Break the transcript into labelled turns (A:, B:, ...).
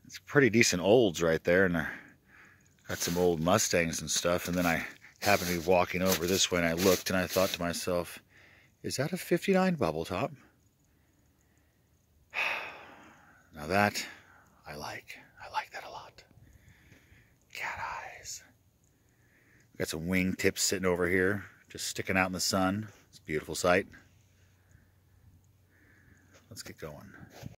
A: It's pretty decent olds right there, and got some old Mustangs and stuff. And then I happened to be walking over this way, and I looked, and I thought to myself, is that a 59 bubble top? Now that I like that a lot. Cat eyes. Got some wing tips sitting over here, just sticking out in the sun. It's a beautiful sight. Let's get going.